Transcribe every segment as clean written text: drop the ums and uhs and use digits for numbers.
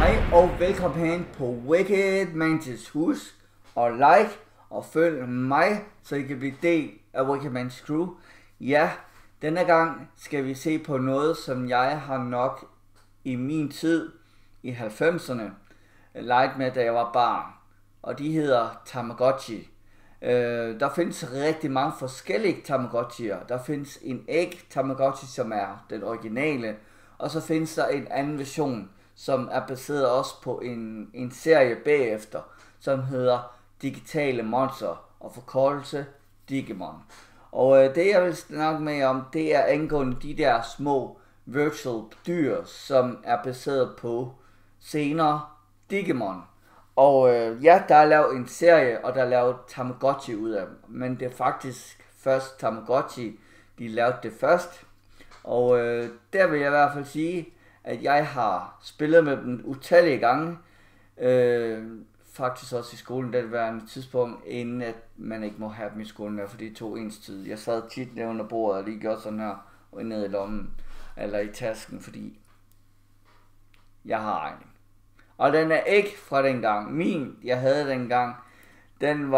Hej og velkommen hen på Wicked Mantis. Husk og like og følg mig, så I kan blive del af Wicked Mantis crew. Ja, denne gang skal vi se på noget, som jeg har nok i min tid i 90'erne leget med, da jeg var barn. Og de hedder Tamagotchi. Der findes rigtig mange forskellige Tamagotchi'er. Der findes en æg Tamagotchi, som er den originale. Og så findes der en anden version, som er baseret også på en serie bagefter, som hedder Digitale Monster og forkortelse Digimon. Og det jeg vil snakke med om, det er angående de der små virtual dyr, som er baseret på senere Digimon. Og ja, der er lavet en serie, og der er lavet Tamagotchi ud af dem. Men det er faktisk først Tamagotchi, de lavede det først. Og der vil jeg i hvert fald sige, at jeg har spillet med dem utallige gange. Faktisk også i skolen, det var en tidspunkt, inden at man ikke må have dem i skolen, fordi det tog ens tid. Jeg sad tit nede under bordet og lige gjorde sådan her, og ned i lommen, eller i tasken, fordi jeg har regning. Og den er ikke fra dengang. Min, jeg havde dengang, det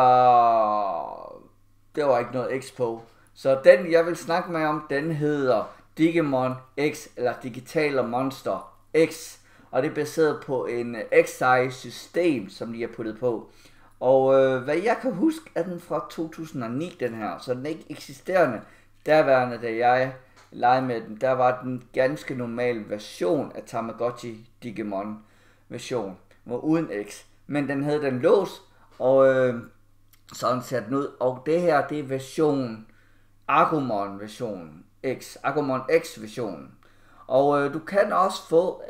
var ikke noget X på. Så den, jeg vil snakke med om, den hedder Digimon X, eller Digitale Monster X. Og det er baseret på en XI-system, som de har puttet på. Og hvad jeg kan huske, er den fra 2009, den her. Så den er ikke eksisterende. Derværende, da jeg legede med den, der var den ganske normal version af Tamagotchi Digimon version, var uden X. Men den havde den lås, og sådan ser den ud. Og det her, det er version Agumon version X, Agumon X versionen. Og du kan også få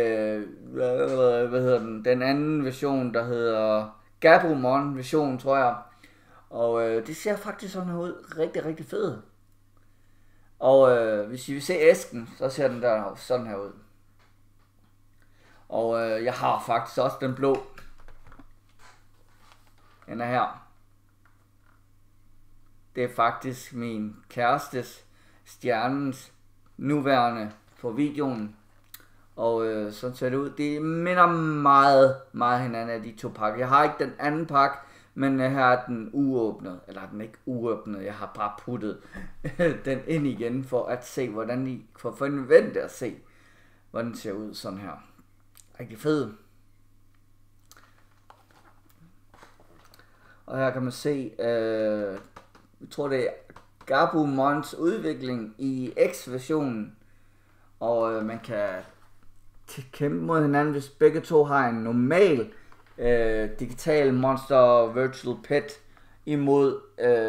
den anden version, der hedder Gabumon version, tror jeg. Og det ser faktisk sådan her ud, rigtig fed. Og hvis I vil se æsken, så ser den der sådan her ud. Og jeg har faktisk også den blå. Den er her. Det er faktisk min kærestes, stjernens, nuværende på videoen. Og sådan ser det ud. Det minder meget hinanden af de to pakker. Jeg har ikke den anden pakke, men her er den uåbnet. Eller den er ikke uåbnet. Jeg har bare puttet den ind igen for at se, hvordan I får forventet at se, hvordan den ser ud sådan her. Rigtig fed. Og her kan man se, jeg tror det er Gabumons udvikling i X-versionen. Og man kan kæmpe mod hinanden, hvis begge to har en normal digital monster virtual pet imod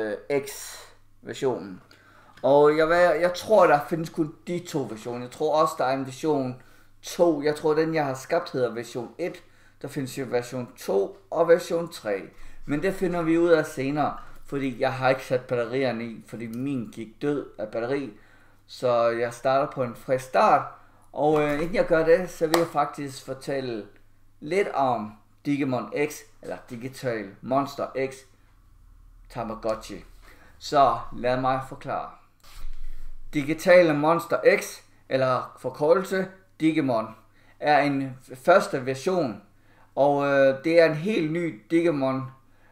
X-versionen. Og jeg tror, der findes kun de to versioner. Jeg tror også, der er en version 2. Jeg tror, den jeg har skabt hedder version 1. Der findes jo version 2 og version 3. Men det finder vi ud af senere, fordi jeg har ikke sat batterierne i, fordi min gik død af batteri. Så jeg starter på en frisk start. Og inden jeg gør det, så vil jeg faktisk fortælle lidt om Digimon X, eller Digital Monster X Tamagotchi. Så lad mig forklare. Digitale Monster X, eller forkortelse Digimon, er en første version. Og det er en helt ny Digimon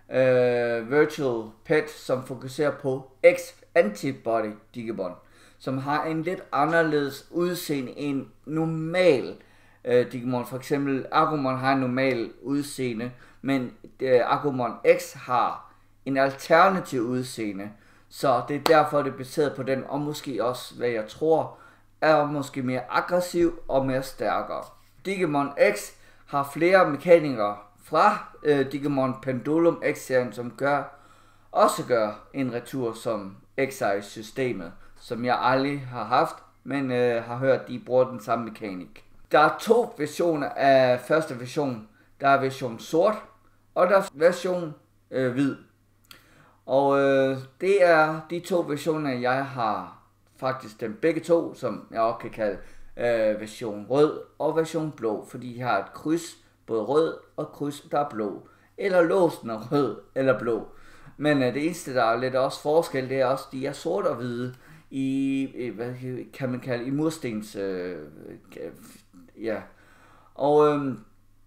virtual pet, som fokuserer på X-antibody Digimon, som har en lidt anderledes udseende end normal Digimon. For eksempel Agumon har en normal udseende, men Agumon X har en alternativ udseende. Så det er derfor, det er baseret på den, og måske også, hvad jeg tror, er måske mere aggressiv og mere stærkere. Digimon X har flere mekanikere fra Digimon Pendulum X-serien, som også gør en retur som XI-systemet, som jeg aldrig har haft, men har hørt, de bruger den samme mekanik. Der er to versioner af første version. Der er version sort, og der er version hvid. Og det er de to versioner, jeg har faktisk dem begge to, som jeg også kan kalde version rød og version blå, fordi jeg har et kryds, både rød og kryds, der er blå. Eller låsen er rød eller blå. Men det eneste, der er lidt også forskel, det er også, de er sort og hvide i, hvad kan man kalde, i murstens, ja. Og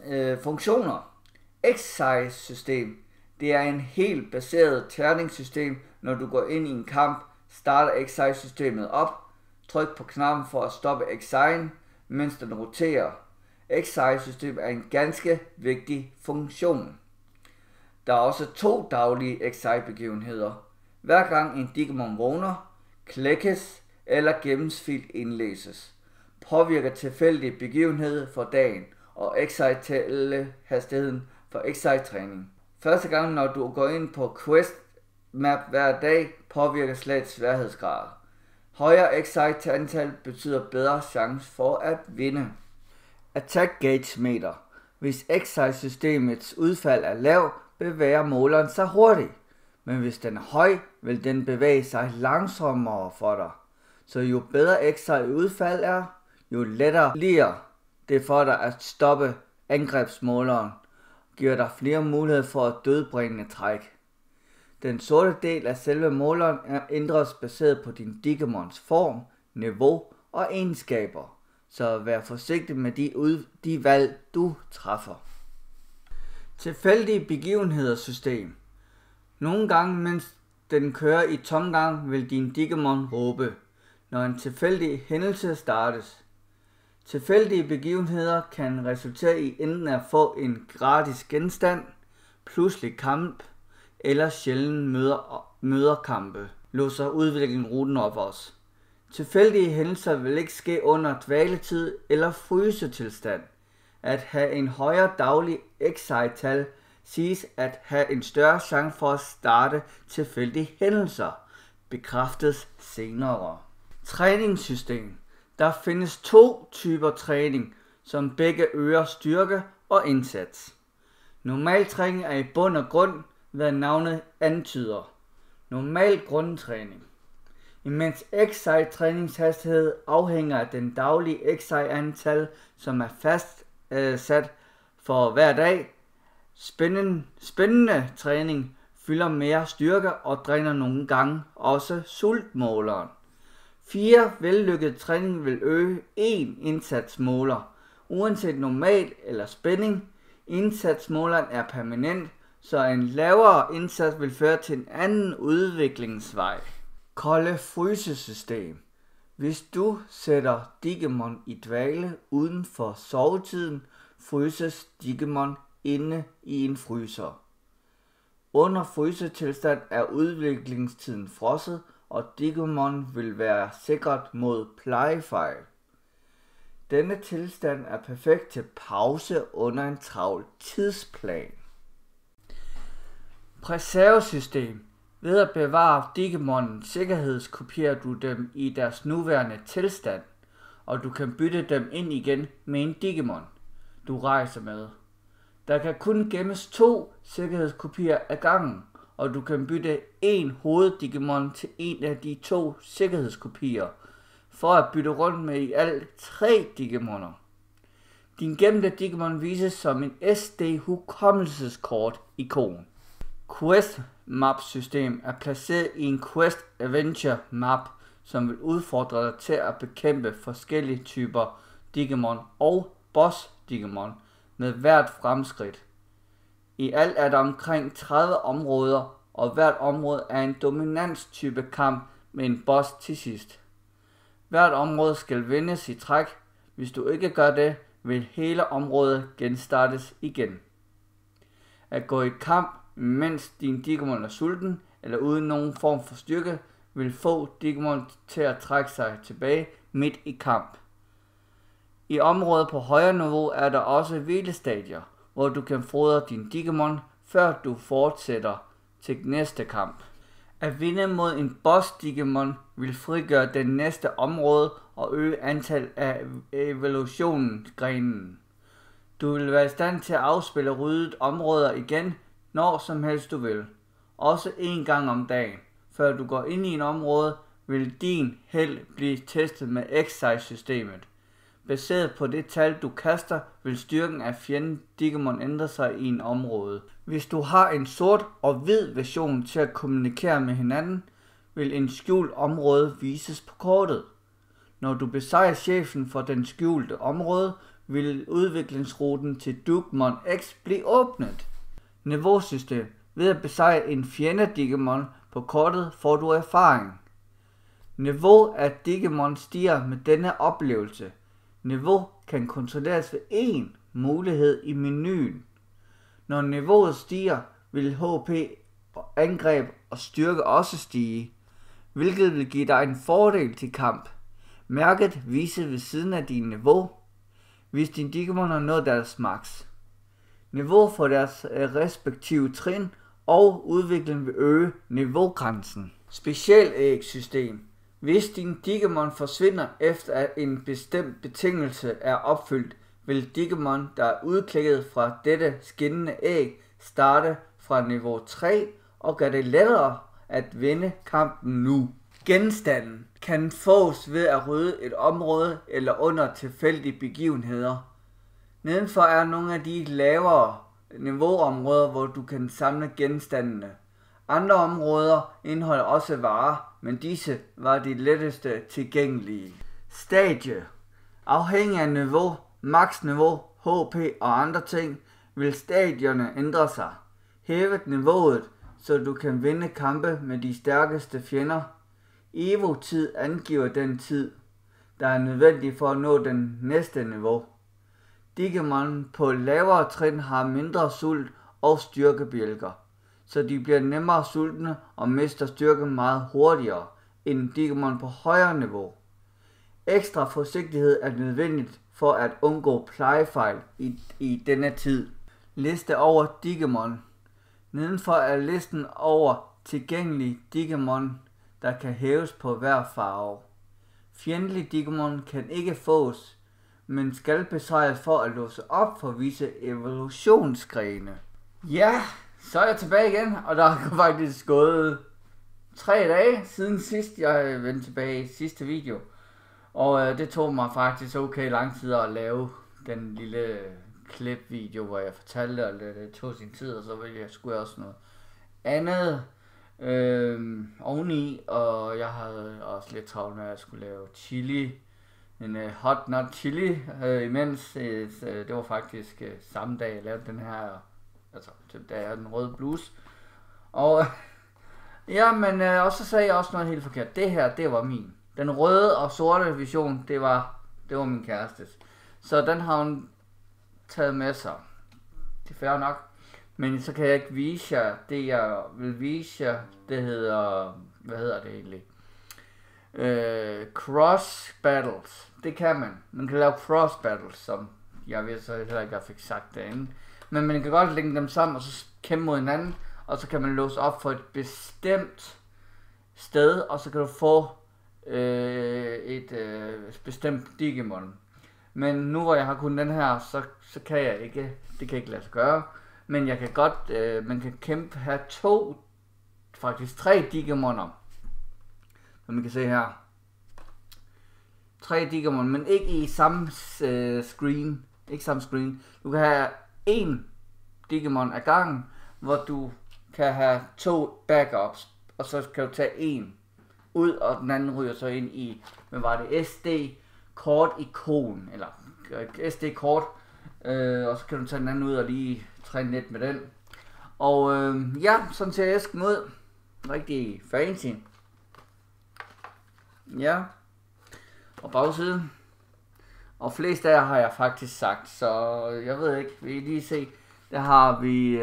Funktioner. Exercise-system. Det er en helt baseret terningssystem. Når du går ind i en kamp, starter Exercise-systemet op. Tryk på knappen for at stoppe Exercise, mens den roterer. Exercise-system er en ganske vigtig funktion. Der er også 2 daglige Exercise-begivenheder. Hver gang en Digimon vågner, klækkes eller gennemsnit indlæses. Påvirker tilfældig begivenhed for dagen og Exercise-hastigheden for Exercise-træning. Første gang, når du går ind på Quest Map hver dag, påvirker slagets sværhedsgrad. Højere Exercise-antal betyder bedre chance for at vinde. Attack Gauge Meter. Hvis Exercise-systemets udfald er lav, bevæger måleren sig hurtigt. Men hvis den er høj, vil den bevæge sig langsommere for dig. Så jo bedre Exercise-udfald er, jo lettere bliver det for dig at stoppe angrebsmåleren. Giver dig flere muligheder for at dødbringende træk. Den sorte del af selve måleren ændres baseret på din Digimons form, niveau og egenskaber. Så vær forsigtig med de valg, du træffer. Tilfældige begivenheder system. Nogle gange, mens den kører i tomgang, vil din Digimon råbe, når en tilfældig hændelse startes. Tilfældige begivenheder kan resultere i enten at få en gratis genstand, pludselig kamp eller sjældent møderkampe. Låser udviklingsruten op os. Tilfældige hændelser vil ikke ske under dvaletid eller frysetilstand. At have en højere daglig Exercise-tal siges at have en større chance for at starte tilfældige hændelser. Bekræftes senere. Træningssystem. Der findes 2 typer træning, som begge øger styrke og indsats. Normal træning er i bund og grund, hvad navnet antyder. Normal grundtræning. Imens Exercise-træningshastighed afhænger af den daglige Exercise-antal, som er fastsat for hver dag. Spændende træning fylder mere styrke og dræner nogle gange også sultmåleren. 4 vellykket træning vil øge 1 indsatsmåler. Uanset normal eller spænding, indsatsmåleren er permanent, så en lavere indsats vil føre til en anden udviklingsvej. Kolde frysesystem. Hvis du sætter Digimon i dvale uden for sovetiden, fryses Digimon inde i en fryser. Under frysetilstand er udviklingstiden frosset, og Digimon vil være sikret mod plejefejl. Denne tilstand er perfekt til pause under en travl tidsplan. Preservesystem. Ved at bevare Digimonen sikkerhedskopierer du dem i deres nuværende tilstand, og du kan bytte dem ind igen med en Digimon, du rejser med. Der kan kun gemmes 2 sikkerhedskopier ad gangen, og du kan bytte en hoveddigimon til en af de 2 sikkerhedskopier, for at bytte rundt med i alt 3 digimoner. Din gemte Digimon vises som en SD-hukommelseskort-ikon. Quest Map system er placeret i en Quest Adventure Map, som vil udfordre dig til at bekæmpe forskellige typer Digimon og Boss Digimon med hvert fremskridt. I alt er der omkring 30 områder, og hvert område er en dominanstype kamp med en boss til sidst. Hvert område skal vindes i træk. Hvis du ikke gør det, vil hele området genstartes igen. At gå i kamp, mens din Digimon er sulten eller uden nogen form for styrke, vil få Digimon til at trække sig tilbage midt i kamp. I området på højere niveau er der også hvilestadier, hvor du kan fodre din Digimon, før du fortsætter til næste kamp. At vinde mod en boss Digimon vil frigøre det næste område og øge antallet af evolutionsgrenen. Du vil være i stand til at afspille ryddet områder igen, når som helst du vil. Også en gang om dagen. Før du går ind i en område, vil din held blive testet med Exercise-systemet. Baseret på det tal du kaster, vil styrken af fjenden Digimon ændre sig i en område. Hvis du har en sort og hvid version til at kommunikere med hinanden, vil en skjult område vises på kortet. Når du besejrer chefen for den skjulte område, vil udviklingsruten til Digimon X blive åbnet. Niveausystem. Ved at besejre en fjende Digimon på kortet får du erfaring. Niveau af Digimon stiger med denne oplevelse. Niveau kan kontrolleres ved én mulighed i menuen. Når niveauet stiger, vil HP, angreb og styrke også stige, hvilket vil give dig en fordel til kamp. Mærket vises ved siden af din niveau, hvis din Digimon har nået deres max. Niveau for deres respektive trin og udvikling vil øge niveaugrænsen. Specialæg-system. Hvis din Digimon forsvinder efter at en bestemt betingelse er opfyldt, vil Digimon, der er udklikket fra dette skinnende æg, starte fra niveau 3 og gør det lettere at vinde kampen nu. Genstanden kan fås ved at rydde et område eller under tilfældige begivenheder. Nedenfor er nogle af de lavere niveauområder, hvor du kan samle genstandene. Andre områder indeholder også varer, men disse var de letteste tilgængelige. Stadie. Afhængig af niveau, max-niveau, HP og andre ting, vil stadierne ændre sig. Hævet niveauet, så du kan vinde kampe med de stærkeste fjender. Evo-tid angiver den tid, der er nødvendig for at nå den næste niveau. Digimon på lavere trin har mindre sult og styrkebjælker, så de bliver nemmere sultne og mister styrke meget hurtigere end Digimon på højere niveau. Ekstra forsigtighed er nødvendigt for at undgå plejefejl i denne tid. Liste over Digimon. Nedenfor er listen over tilgængelige Digimon, der kan hæves på hver farve. Fjendtlige Digimon kan ikke fås, men skal besejres for at låse op for visse evolutionsgrene. Ja, så er jeg tilbage igen, og der er faktisk gået 3 dage siden sidst jeg vendte tilbage i sidste video. Og det tog mig faktisk okay lang tid at lave den lille klipvideo, hvor jeg fortalte, og det tog sin tid, og så skulle jeg også noget andet oveni, og jeg havde også lidt travlt med, at jeg skulle lave chili, en hot nut chili, imens det var faktisk samme dag, jeg lavede den her, altså da jeg havde den røde bluse, og ja, men og så sagde jeg også noget helt forkert. Det her, det var min. Den røde og sorte vision, det var min kærestes. Så den har hun taget med sig. Det er fair nok. Men så kan jeg ikke vise jer det, jeg vil vise jer. Det hedder, hvad hedder det egentlig? Cross battles. Det kan man. Man kan lave cross battles, som jeg ved så heller ikke, jeg fik sagt derinde. Men man kan godt lægge dem sammen og så kæmpe mod hinanden. Og så kan man låse op for et bestemt sted, og så kan du få et bestemt Digimon. Men nu hvor jeg har kun den her, så kan jeg ikke, det kan ikke lade sig gøre. Men jeg kan godt, man kan kæmpe her faktisk 3 Digimoner. Som man kan se her. 3 Digimon, men ikke i samme screen. Ikke samme screen. Du kan have 1 Digimon ad gangen, hvor du kan have 2 backups, og så kan du tage 1 ud, og den anden ryger så ind i, hvad var det, SD-kort ikon, eller SD-kort, og så kan du tage den anden ud og lige træne lidt med den. Og ja, sådan ser æsken ud. Rigtig fancy. Ja. Og bagsiden. Og flest af jer har jeg faktisk sagt, så jeg ved ikke, vil I lige se. Der har vi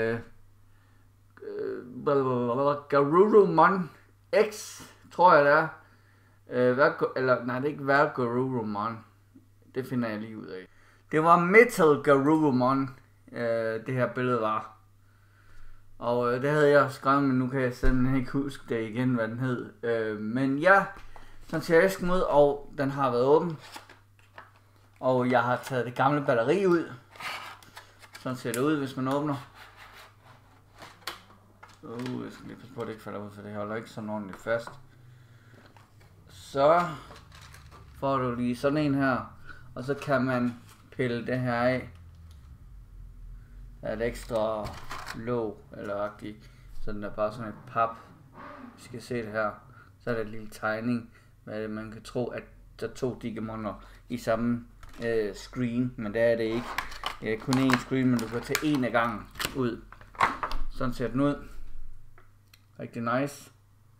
Garurumon X, tror jeg det er. Eller nej, det er ikke Garurumon. Det finder jeg lige ud af. Det var Metal Garurumon, det her billede var. Og det havde jeg skrevet, men nu kan jeg simpelthen ikke huske det igen, hvad den hed. Men ja, sådan ser æsken ud, og den har været åben. Og jeg har taget det gamle batteri ud. Sådan ser det ud, hvis man åbner. Jeg skal lige passe på, at det ikke falder ud, for det holder ikke sådan ordentligt fast. Så får du lige sådan en her, og så kan man pille det her af. Der er et ekstra låg, eller agtigt, så den er bare sådan et pap. Vi skal se det her. Så er der en lille tegning, hvad man kan tro, at der er 2 Digimoner i samme screen, men det er det ikke. Det er kun én screen, men du kan tage en af gangen ud. Sådan ser den ud. Rigtig nice.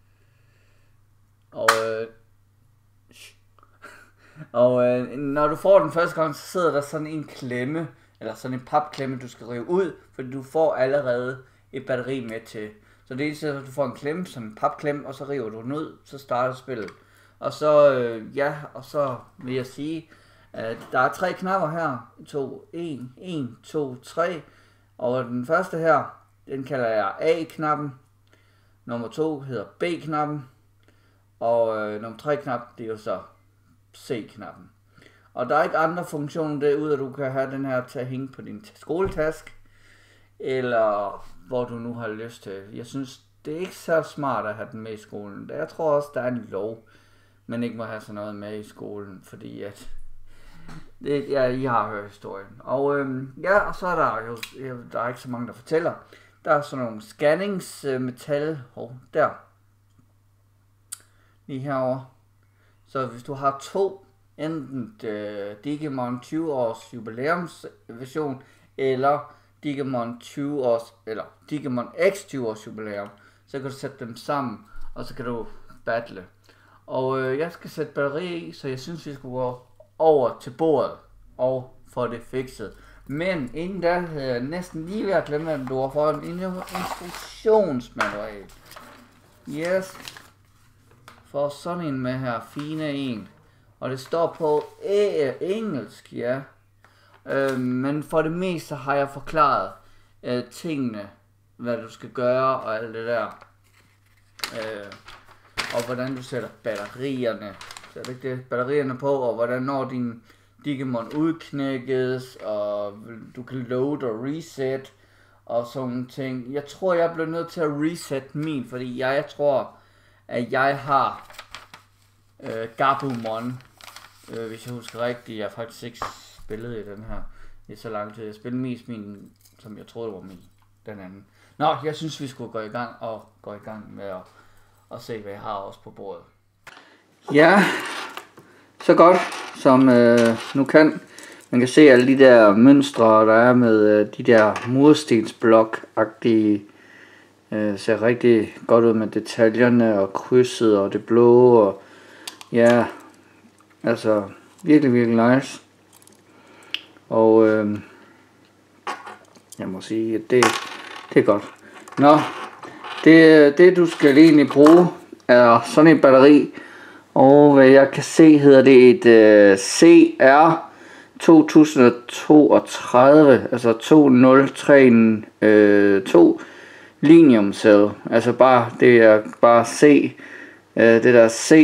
Og når du får den første gang, så sidder der sådan en klemme, eller sådan en papklemme, du skal rive ud, fordi du får allerede et batteri med til. Så det er at du får en klemme, sådan en papklemme, og så river du den ud, så starter spillet. Og så, og så vil jeg sige, at der er 3 knapper her. 1, 2, 3. Og den første her, den kalder jeg A-knappen. Nummer 2 hedder B-knappen. Og nummer 3 knap, det er jo så C-knappen. Og der er ikke andre funktioner derude, at du kan have den her til at hænge på din skoletask. Eller hvor du nu har lyst til. Jeg synes, det er ikke så smart at have den med i skolen. Jeg tror også, der er en lov, man ikke må have sådan noget med i skolen. Fordi at I har hørt historien. Og og så er der jo, der er ikke så mange, der fortæller. Der er sådan nogle scanningsmetal. Der. Lige herovre. Så hvis du har 2, enten Digimon 20 års jubilæumsversion, eller Digimon 20 års, eller Digimon X 20 års jubilæum, så kan du sætte dem sammen, og så kan du battle. Og jeg skal sætte batteri i, så jeg synes vi skulle gå over til bordet og få det fikset. Men inden da havde jeg næsten lige ved at glemme, at du har fået en instruktionsmanual. Yes. For sådan en med her, fine en. Og det står på engelsk, ja. Men for det meste har jeg forklaret tingene, hvad du skal gøre og alt det der. Og hvordan du sætter batterierne på, og hvordan når din Digimon udknækkes, og du kan load og reset og sådan ting. Jeg tror, jeg bliver nødt til at reset min, fordi jeg tror, at jeg har Gabumon, hvis jeg husker rigtigt. Jeg har faktisk ikke spillet i den her i så lang tid. Jeg spillede mest min, som jeg troede var min, den anden. Nå, jeg synes vi skulle gå i gang med at se, hvad jeg har også på bordet. Ja, så godt som nu kan. Man kan se alle de der mønstre, der er med de der murstensblok-agtige. Ser rigtig godt ud med detaljerne og krydset og det blå. Og ja, altså virkelig, virkelig nice. Og jeg må sige, at det er godt. Nå, det du skal egentlig bruge er sådan et batteri. Og hvad jeg kan se, hedder det et CR 2032, altså 2032 Linium Cell. Altså det er bare det der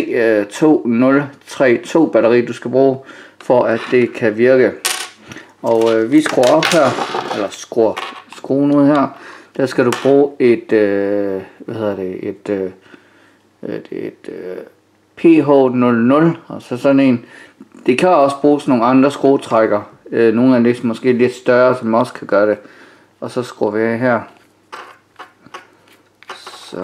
C2032 batteri du skal bruge, for at det kan virke. Og vi skruer op her, eller skruen ud her. Der skal du bruge et PH00, og så sådan en. Det kan også bruges nogle andre skruetrækker. Nogle af dem måske lidt større, som også kan gøre det. Og så skruer vi af her. Så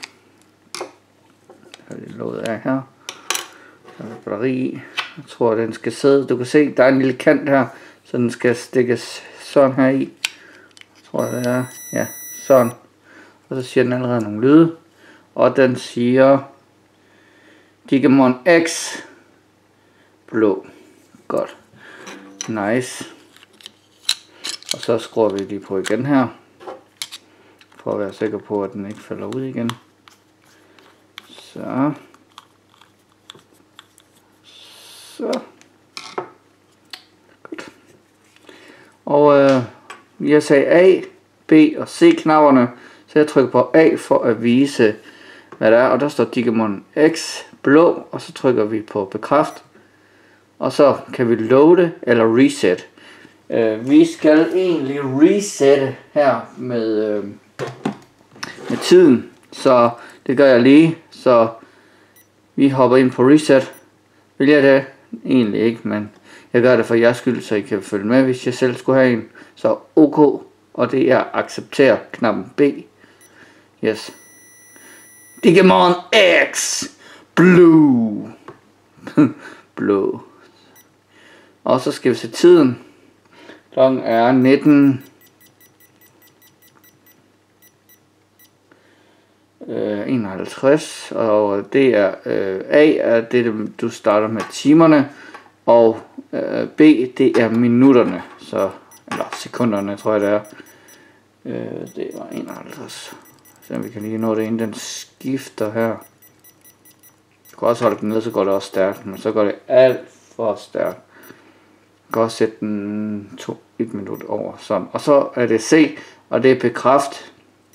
har det låget af her. Så er der batteri i. Jeg tror den skal sidde. Du kan se der er en lille kant her, så den skal stikkes sådan her i. Jeg tror det er, ja, sådan. Og så siger den allerede nogle lyde. Og den siger Digimon X blå. Godt. Nice. Og så skruer vi lige på igen her, for at være sikker på, at den ikke falder ud igen. Så. Godt. Og jeg sagde A, B og C knapperne, så jeg trykker på A for at vise, hvad der er. Og der står Digimon X blå, og så trykker vi på bekræft. Og så kan vi loade eller reset. Vi skal egentlig resette her med tiden, så det gør jeg lige. Så vi hopper ind på reset. Vil jeg det? Egentlig ikke, men jeg gør det for jeres skyld, så I kan følge med, hvis jeg selv skulle have en. Så OK, og det er acceptere knappen B. Yes. Digimon X Blue. Blå. Og så skal vi se tiden. Klokken er 19. 51, og det er A er det, du starter med timerne, og B det er minutterne, så, eller sekunderne tror jeg det er. Det var 51, så vi kan lige nå det inden den skifter her. Du kan også holde den ned, så går det også stærkt, men så går det alt for stærkt. Jeg kan også sætte den 1 minut over, sådan. Og så er det C, og det er bekræft.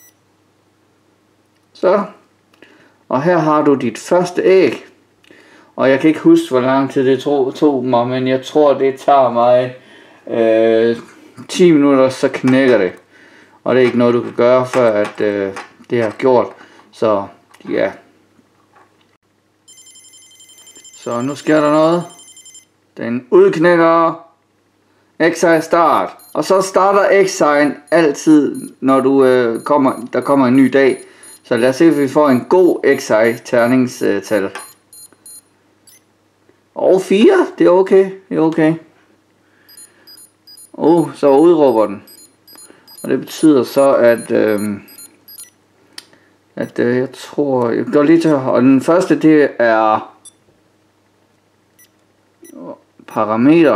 Så, og her har du dit første æg, og jeg kan ikke huske hvor lang tid det tog mig, men jeg tror det tager mig 10 minutter, så knækker det, og det er ikke noget du kan gøre før at det har gjort, så ja. Så nu sker der noget, den udknækker, Exile start, og så starter Exile altid når du der kommer en ny dag. Så lad os se, om vi får en god XI terningstal. Og 4, det er okay, det er okay. Så udråber den. Og det betyder så, at jeg tror, jeg går lige til, og den første det er parameter.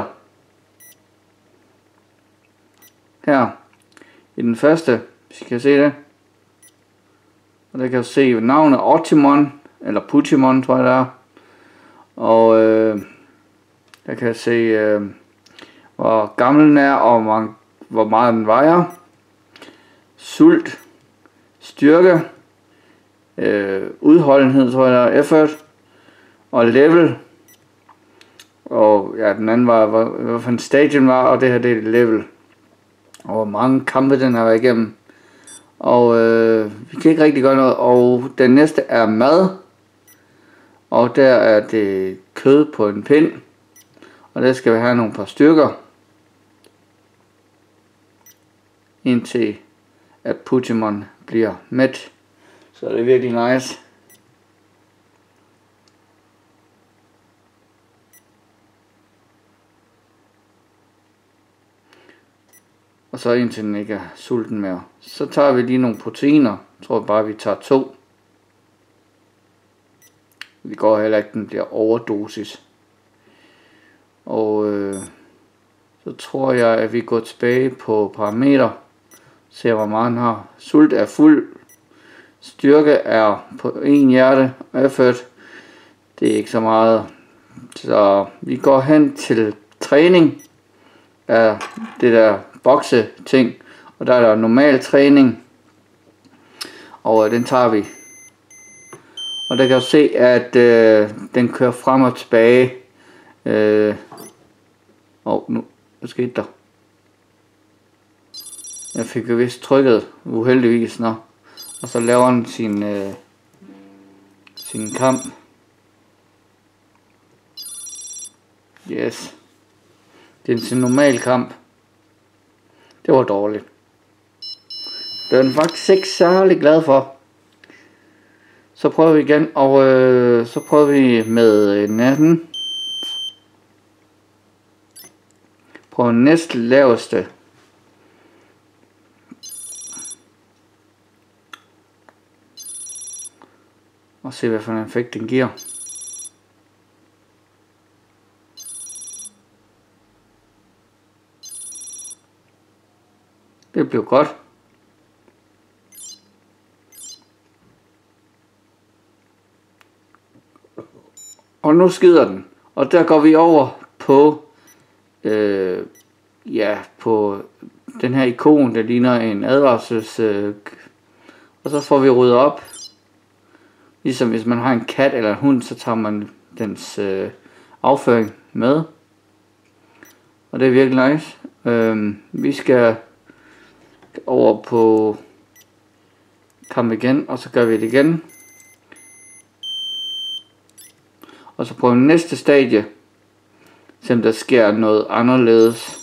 Her, i den første, hvis I kan se det. Og der kan du se navnet Optimon, eller Putimon tror jeg det er. Og der kan jeg se hvor gammel den er, og hvor meget den vejer. Sult, styrke, udholdenhed tror jeg der er, effort, og level. Og ja, den anden var, hvad for en stadion var, og det her det er level. Og hvor mange kampe den har været igennem. Og vi kan ikke rigtig gøre noget. Og den næste er mad. Og der er det kød på en pind. Og der skal vi have nogle par stykker. Indtil at Putimon bliver mæt. Så det er virkelig nice. Og så indtil den ikke er sulten mere. Så tager vi lige nogle proteiner. Jeg tror bare vi tager 2. Det går heller ikke, den bliver overdosis. Og så tror jeg at vi går tilbage på parameter. Ser hvor meget den har. Sult er fuld. Styrke er på 1 hjerte. Effort, det er ikke så meget. Så vi går hen til træning af det der bokse ting, og der er der normal træning, og den tager vi. Og der kan du se at den kører frem og tilbage. Nu skete der. Jeg fik jo vist trykket uheldigvis, og så laver den sin kamp. Yes. Det er sin normal kamp. Det var dårligt. Det er den faktisk ikke særlig glad for. Så prøver vi igen, og så prøver vi med natten. På næst laveste. Og se hvad for en effekt den giver. Det blev godt. Og nu skider den. Og der går vi over på på den her ikon, der ligner en advarsels og så får vi ryddet op. Ligesom hvis man har en kat eller en hund, så tager man dens afføring med. Og det er virkelig nice. Vi skal over på kamp igen, og så gør vi det igen. Og så på næste stadie, selvom der sker noget anderledes.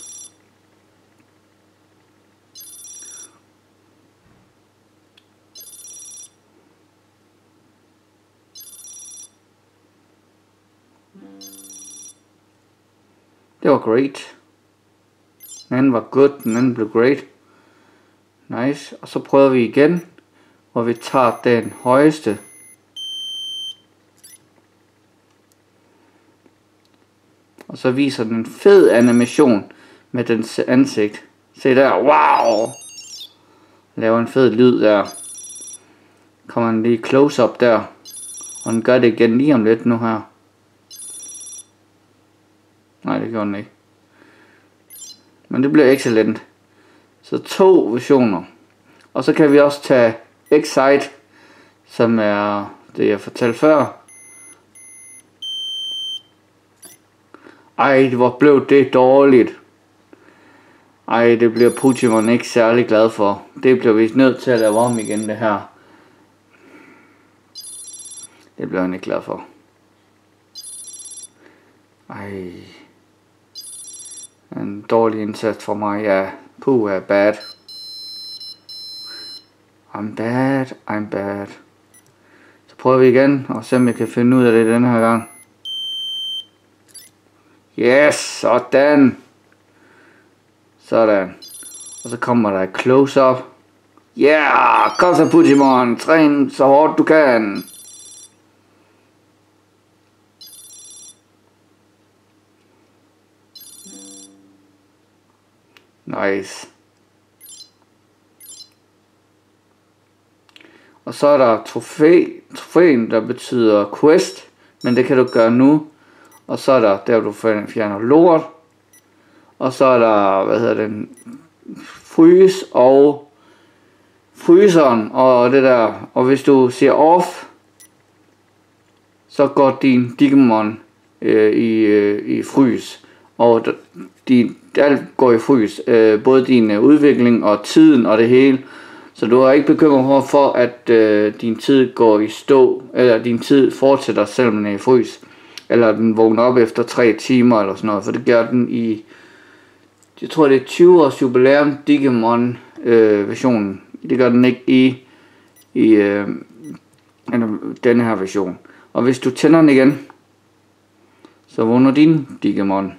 Det var great. Den anden var good, den anden blev great. Nice. Og så prøver vi igen, hvor vi tager den højeste. Og så viser den en fed animation med dens ansigt. Se der, wow! Laver en fed lyd der. Kommer den lige close up der. Og den gør det igen lige om lidt nu her. Nej, det gjorde den ikke. Men det bliver excellent. Så 2 versioner. Og så kan vi også tage Excite, som er det jeg fortalte før. Ej, hvor blev det dårligt. Ej, det bliver Pokemon ikke særlig glad for. Det bliver vi nødt til at lave om igen, det her. Det bliver han ikke glad for. Ej. En dårlig indsats for mig, ja. Puh, er bad. I'm bad. Så prøver vi igen, og se om jeg kan finde ud af det denne her gang. Yes, sådan. Sådan. Og så kommer der et close-up. Yeah, kom så Pokemon, træn så hårdt du kan. Nice. Og så er der trofæen, der betyder quest, men det kan du gøre nu. Og så er der du fjerner lort. Og så er der, frys og fryseren og det der. Og hvis du siger off, så går din Digimon i frys. Og alt går i frys. Både din udvikling og tiden og det hele. Så du er ikke bekymret for, at din tid går i stå, eller din tid fortsætter, selvom den er i frys. Eller den vågner op efter 3 timer eller sådan noget, for det gør den i, jeg tror det er 20 års jubilæum Digimon versionen. Det gør den ikke i denne her version. Og hvis du tænder den igen, så vågner din Digimon.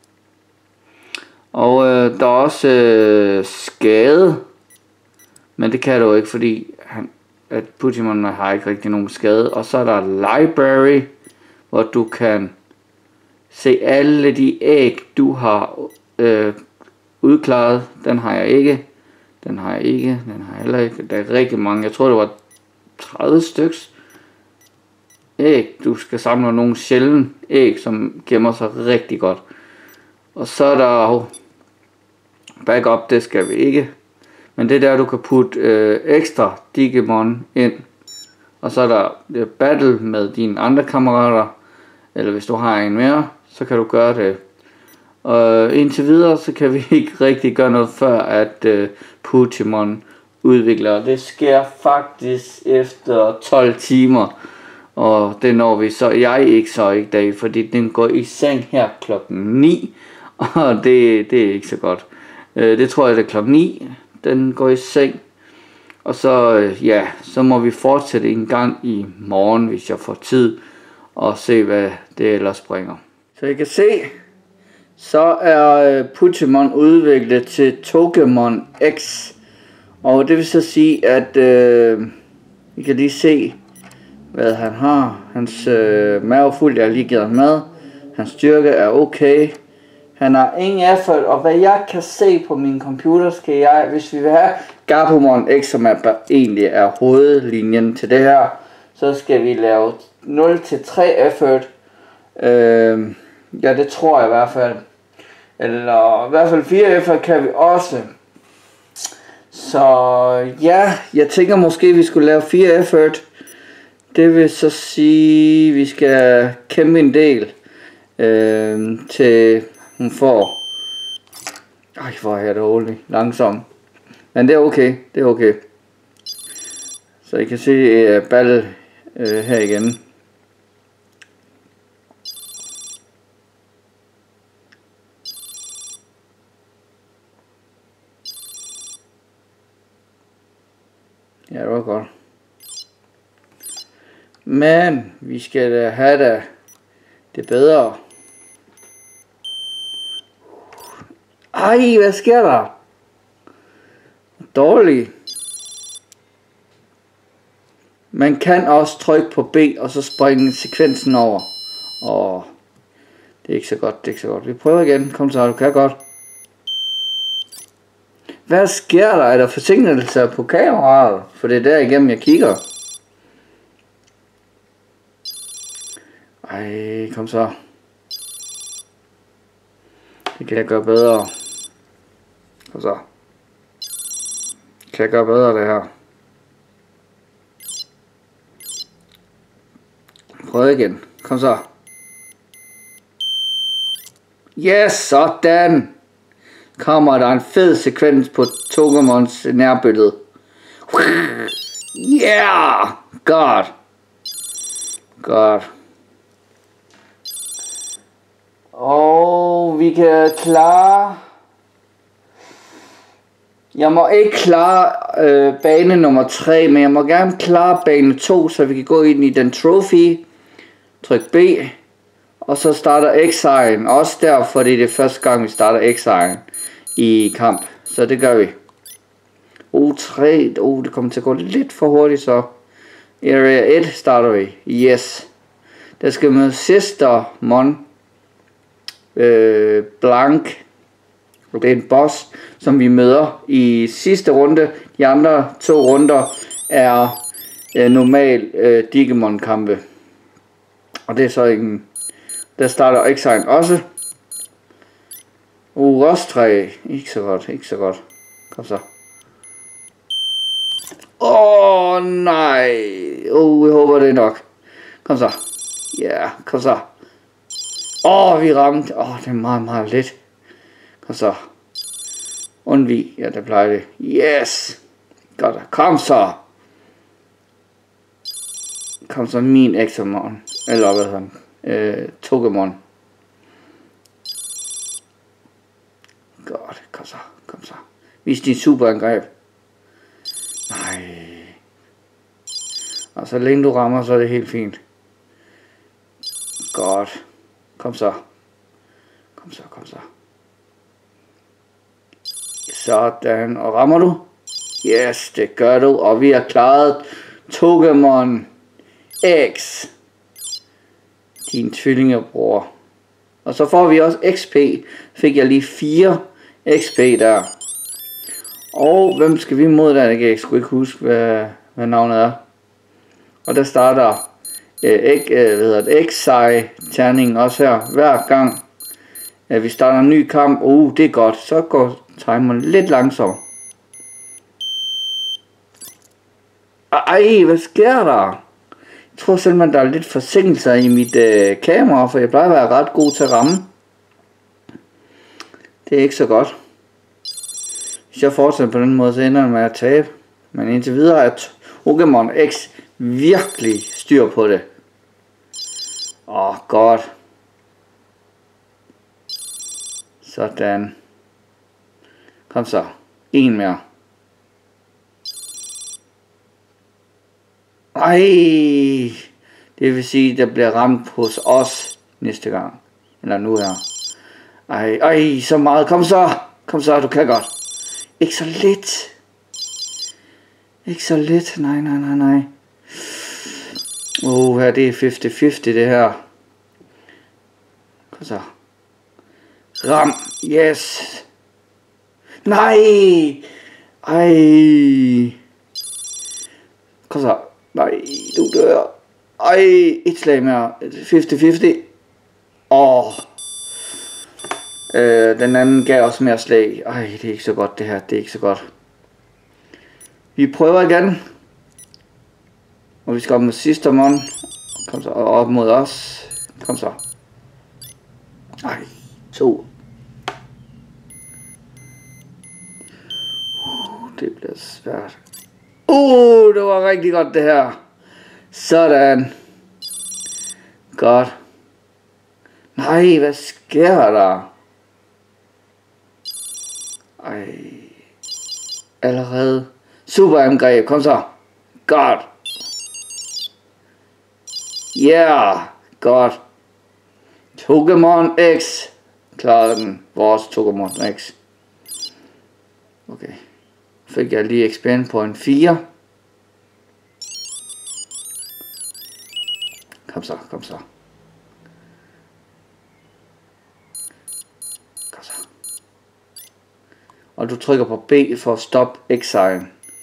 Og der er også skade, men det kan du ikke, fordi at Pokemon har ikke rigtig nogen skade. Og så er der library, hvor du kan se alle de æg du har udklaret. Den har jeg ikke. Den har jeg heller ikke. Der er rigtig mange. Jeg tror det var 30 styks æg. Du skal samle nogle sjældne æg, som gemmer sig rigtig godt. Og så er der backup, det skal vi ikke. Men det er der du kan putte ekstra Digimon ind. Og så er der battle med dine andre kammerater. Eller hvis du har en mere, så kan du gøre det. Og indtil videre, så kan vi ikke rigtig gøre noget før, at Pokemon udvikler. Det sker faktisk efter 12 timer. Og det når vi så, jeg ikke i dag, fordi den går i seng her klokken 9. Og det er ikke så godt. Det tror jeg, det er klokken 9, den går i seng. Og så, så må vi fortsætte en gang i morgen, hvis jeg får tid, og se, hvad det ellers bringer. Så I kan se, så er Pokemon udviklet til Togemon X. Og det vil så sige, at I kan lige se, hvad han har. Hans mave fuld, jeg har lige givet ham mad. Hans styrke er okay. Han har ingen effort, og hvad jeg kan se på min computer, skal jeg, hvis vi vil have Gabumon X, som egentlig er hovedlinjen til det her, så skal vi lave 0-3 effort. Ja, det tror jeg i hvert fald. Eller i hvert fald 4 effort kan vi også. Så ja, jeg tænker måske, vi skulle lave 4 effort. Det vil så sige, vi skal kæmpe en del til hun får. Ej, hvor er jeg dårlig. Langsom. Men det er okay. Det er okay. Så I kan se ball her igen. Ja, det var godt. Men vi skal have det bedre. Ej, hvad sker der? Dårligt. Man kan også trykke på B, og så springe sekvensen over. Og det er ikke så godt, det er ikke så godt. Vi prøver igen. Kom så, du kan godt. Hvad sker der? Er der forsinkelser på kameraet? For det er der igennem jeg kigger. Ej, kom så. Det kan jeg gøre bedre. Kom så. Kan jeg gøre bedre det her? Prøv igen. Kom så. Yes, sådan. Kommer der en fed sekvens på Togemons nærbillede. Yeah! Godt. Godt. Og vi kan klare... Jeg må ikke klare bane nummer 3, men jeg må gerne klare bane 2, så vi kan gå ind i den trophy. Tryk B. Og så starter X-Sign. Også derfor det er det første gang, vi starter X-Sign i kamp. Så det gør vi. 3. Det kommer til at gå lidt for hurtigt så. Area 1 starter vi. Yes. Der skal med Sister Mon. Blank. Det er en boss, som vi møder i sidste runde. De andre 2 runder er normal Digimon kampe. Og det er så en... Der starter X-Sign også. Også 3. Ikke så godt, ikke så godt. Kom så. Nej. Jeg håber det er nok. Kom så. Ja, kom så. Vi ramte. Det er meget, meget let. Kom så. Undvig. Ja, det plejer det. Yes. Godt. Kom så. Kom så min Examon. Eller hvad hedder han? Togemon. Godt. Kom så. Kom så. Vis din superangreb. Nej. Og så længe du rammer, så er det helt fint. Godt. Kom så. Kom så, kom så. Sådan. Og rammer du? Yes, det gør du. Og vi har klaret Togemon X. Din tvillingebror. Og så får vi også XP. Fik jeg lige 4 XP der. Og hvem skal vi mod der? Jeg kan sgu ikke huske, hvad navnet er. Og der starter X-Sign-terningen også her. Hver gang vi starter en ny kamp. Det er godt. Så går timeren lidt langsomt. Ej, hvad sker der? Jeg tror simpelthen, der er lidt forsinkelser i mit kamera, for jeg plejer at være ret god til at ramme. Det er ikke så godt. Hvis jeg fortsætter på den måde, så ender det med at tabe. Men indtil videre er Togemon X virkelig styr på det. Godt. Sådan. Kom så. En mere. Det vil sige, der bliver ramt hos os næste gang. Eller nu her. Så meget. Kom så. Kom så, du kan godt. Ikke så lidt. Ikke så lidt. Nej. Her det er 50-50 det her. Kom så. Ram. Yes. Nej. Kom så. Nej, du dør. Et slag mere. 50-50. Den anden gav også mere slag. Det er ikke så godt det her. Det er ikke så godt. Vi prøver igen. Og vi skal op med Sister Mon. Kom så op mod os. Kom så. 2. Det bliver svært. Det var rigtig godt det her. Sådan. Godt. Nej, hvad sker der? Allerede. Superangreb, kom så. Godt. Godt. Togemon X. Klarede den. Vores Togemon X. Okay. Fik jeg lige expand point 4. Kom så. Kom så. Og du trykker på B for at stoppe exile.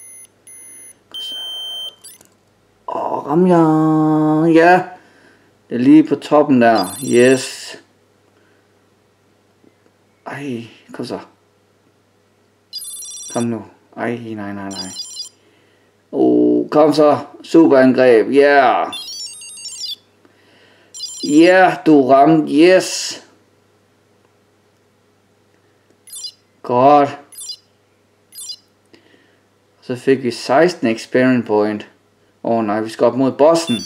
Ram jeg. Ja. Det er lige på toppen der. Yes. Ej, kom så. Kom nu. Ej, nej. Kom så. Superangreb. Yeah. Yeah, du ramte. Yes. Godt. Så fik vi 16 experiment point. Nej, vi skal op mod bossen.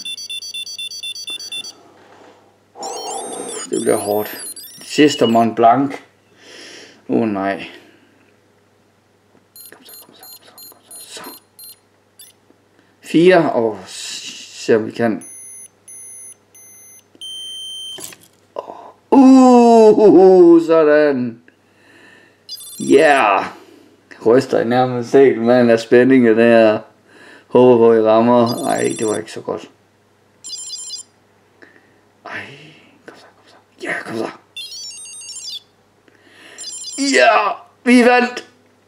Det bliver hårdt. Sidste Mont Blanc. Nej. Kom så. 4. Og se om vi kan. Sådan. Yeah. Ryster i nærmest selv, man, af spænding af det her. Håber på I rammer. Ej, det var ikke så godt. Ej, kom så. Ja, kom så. Ja, vi vandt.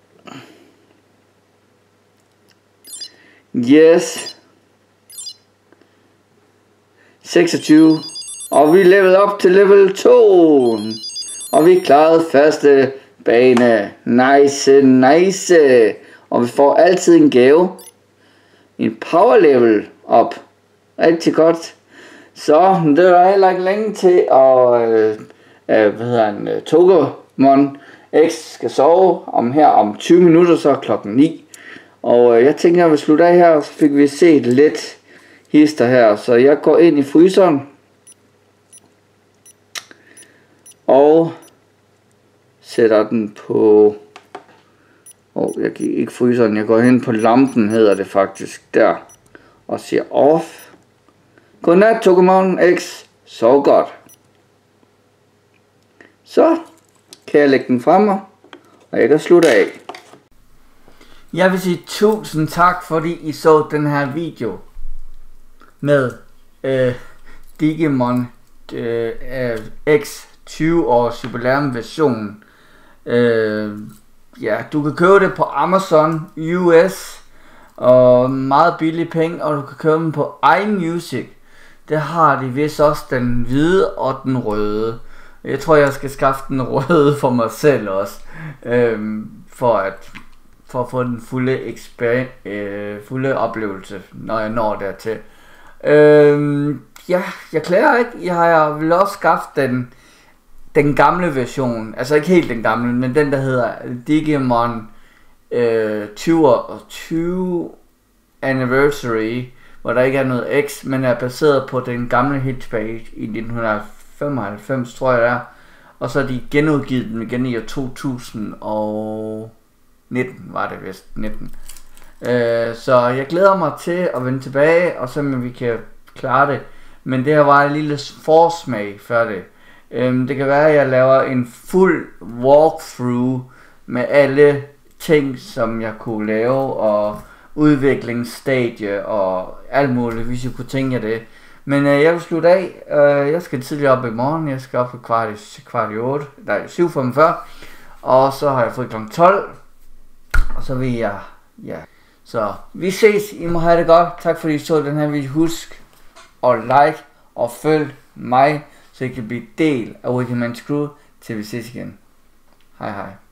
Yes. 26. Og vi leveled op til level 2. Og vi klarede første bane. Nice. Og vi får altid en gave. En power level op. Rigtig godt. Så det er heller ikke længe til at Togemon X skal sove om 20 minutter, så klokken 9. Og jeg tænker, at jeg vil slutte af her, så fik vi set lidt hister her. Så jeg går ind i fryseren og sætter den på... jeg gik ikke fryseren, jeg går hen på lampen, hedder det faktisk, der. Og siger off. Godnat, Togemon X. Sov godt. Så kan jeg lægge den fremme, og jeg kan slutte af. Jeg vil sige tusind tak, fordi I så den her video med Digimon X 20 års jubilæum version. Ja, du kan købe det på Amazon US og meget billige penge, og du kan købe dem på iMusic. Det har de vist også den hvide og den røde. Jeg tror jeg skal skaffe den røde for mig selv også, for at få den fulde oplevelse, når jeg når dertil. Ja, jeg klager ikke. Jeg vil også skaffe den gamle version, altså ikke helt den gamle, men den der hedder Digimon 20 Anniversary, hvor der ikke er noget X, men er baseret på den gamle hitpage i 1995, tror jeg det er. Og så har de genudgivet den igen i år 2019, var det vist, 19. Så jeg glæder mig til at vende tilbage, og så vi kan klare det. Men det her var en lille forsmag før det. Det kan være, at jeg laver en fuld walkthrough med alle ting, som jeg kunne lave, og udviklingsstadie og alt muligt, hvis jeg kunne tænke det. Men jeg vil slutte af. Jeg skal tidligere op i morgen. Jeg skal op i kvart i 8. Nej, 7:45. Og så har jeg fået kl. 12. Og så vil jeg... Ja. Så vi ses. I må have det godt. Tak fordi I så den her video. Husk at like og følg mig, så I kan blive del af Wikimans Crew, til vi ses igen. Hej hej.